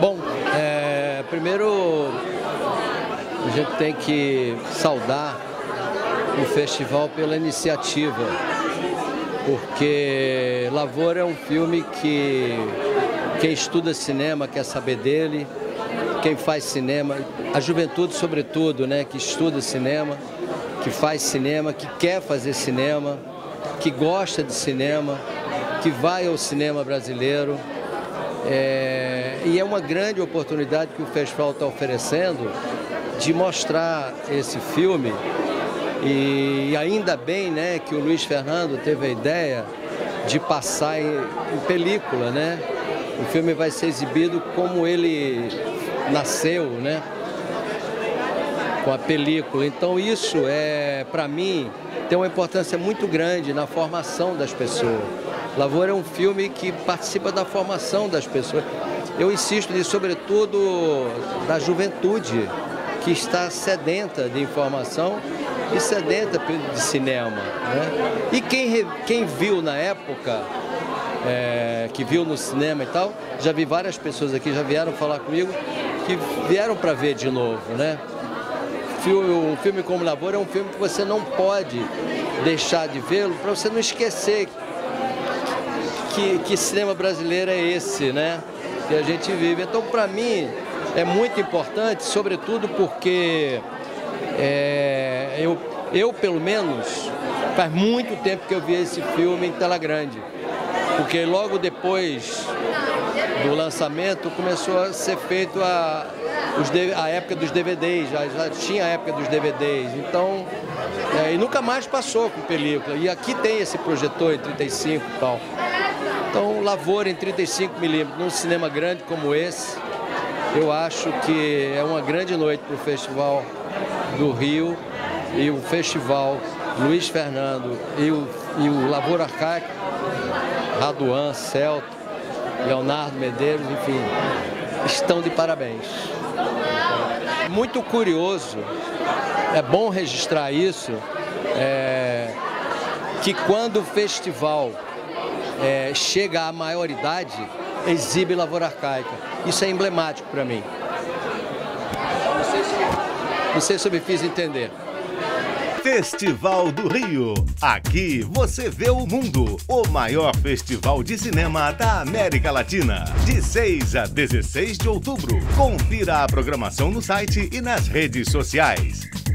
Bom, primeiro a gente tem que saudar o festival pela iniciativa, porque Lavoura é um filme que quem estuda cinema quer saber dele, quem faz cinema, a juventude sobretudo, né, que estuda cinema, que faz cinema, que quer fazer cinema, que gosta de cinema, que vai ao cinema brasileiro. E é uma grande oportunidade que o festival está oferecendo de mostrar esse filme. E ainda bem, né, que o Luiz Fernando teve a ideia de passar em película, né? O filme vai ser exibido como ele nasceu, né? Com a película. Então isso para mim, tem uma importância muito grande na formação das pessoas. Lavoura é um filme que participa da formação das pessoas. Eu insisto nisso, sobretudo da juventude, que está sedenta de informação e sedenta de cinema, né? E quem viu na época, que viu no cinema e tal, já vi várias pessoas aqui, já vieram falar comigo, que vieram para ver de novo, né? Um filme como Lavoura é um filme que você não pode deixar de vê-lo para você não esquecer que cinema brasileiro é esse, né? Que a gente vive. Então, para mim, é muito importante, sobretudo porque eu, pelo menos, faz muito tempo que eu vi esse filme em tela grande. Porque logo depois do lançamento começou a ser feito a época dos DVDs, já tinha a época dos DVDs. Então, e nunca mais passou com película. E aqui tem esse projetor em 35 e tal. Então, Lavoura em 35mm, num cinema grande como esse, eu acho que é uma grande noite para o Festival do Rio e o Festival Luiz Fernando e o Lavoura Arcaica, Raduan, Celto, Leonardo Medeiros, enfim, estão de parabéns. Muito curioso, é bom registrar isso, que quando o festival chega à maioridade, exibe Lavoura Arcaica. Isso é emblemático para mim. Não sei se eu me fiz entender. Festival do Rio. Aqui você vê o mundo. O maior festival de cinema da América Latina. De 6 a 16 de outubro. Confira a programação no site e nas redes sociais.